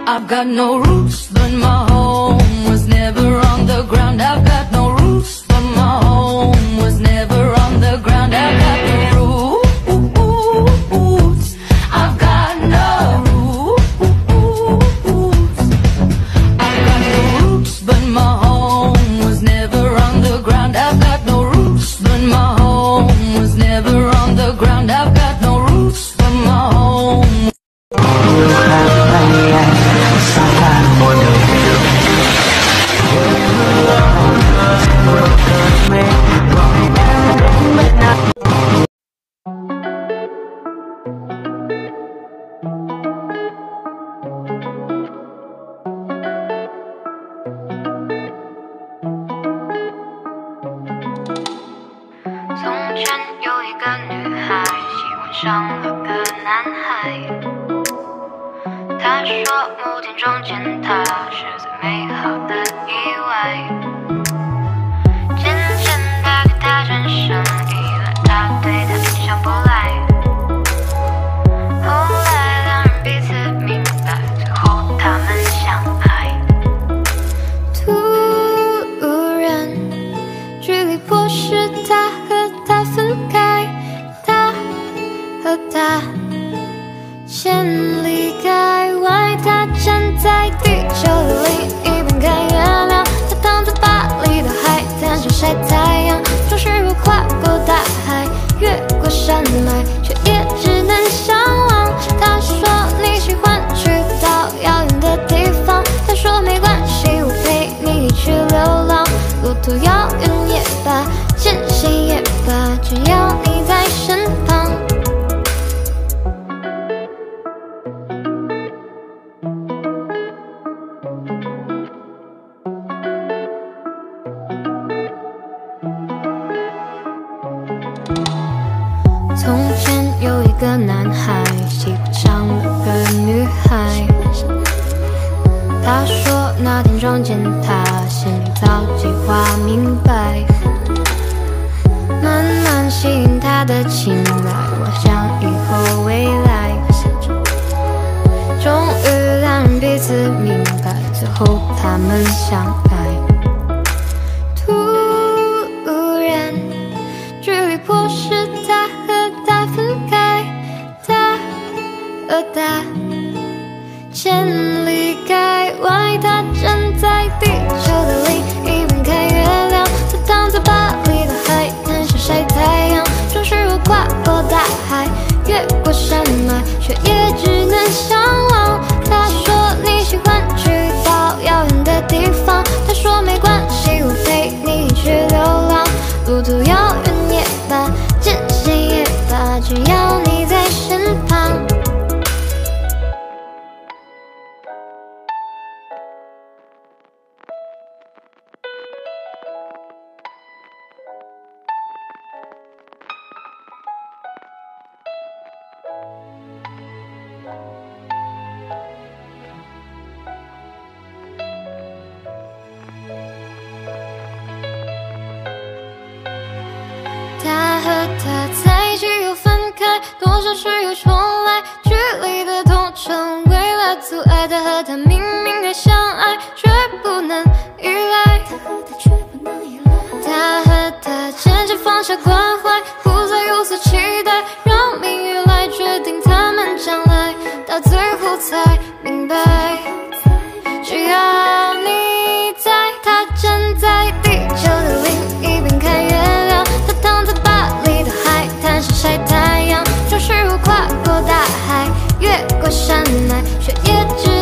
I've got no roots, but my home was never on the ground. I've got no roots, but my home was never on the ground. I've got no roots. I've got no roots. I've got no roots, but my home was never on the ground. I've got no roots, but my home was never on the ground. I've got no roots, but my home. 从前有一个女孩，喜欢上了个男孩。她说某天撞见他是最美好的意外。渐渐她对他产生依赖，他对她意想不来。后来两人彼此明白，最后他们相爱。突然，距离迫使他和她分开，他和她千里开外，他站在地球的另一边看月亮，他躺在巴黎的海滩上晒太阳，总是我跨过大海，越过山脉，却也只能相望。他说你喜欢去到遥远的地方，他说没关系，我陪你一起流浪，路途遥远也罢，艰辛也罢，只要你在身旁。从前有一个男孩，喜欢上了个女孩。他说那天撞见她，心里早计划明白，慢慢吸引她的青睐，我想以后未来。终于两人彼此明白，最后他们相爱。突然，距离迫使他和她分开，他和她千里开外，他站在地球的另一边看月亮，他躺在巴黎的海滩上晒太阳，总是我跨过大海，越过山脉，却也只能相望。他说你喜欢去到遥远的地方，他说没关系，我陪你一起流浪，路途遥远也罢，艰辛也罢，只要你在身旁。他和她在一起又分开，多少次又重来，距离的痛成为了阻碍。他和她明明该相爱，却不能依赖。他和她渐渐放下关怀，不再有所期待，让命运来决定他们将来，到最后才明白，只要你在。他站在地球的另一边看月亮，他躺在巴黎的海滩上晒太阳，总是我跨过大海，越过山脉，却也只